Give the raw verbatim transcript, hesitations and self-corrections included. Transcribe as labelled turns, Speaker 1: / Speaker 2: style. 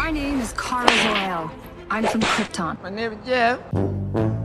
Speaker 1: My name is Cara Zor-El. I'm from Krypton.
Speaker 2: My name is Jeff.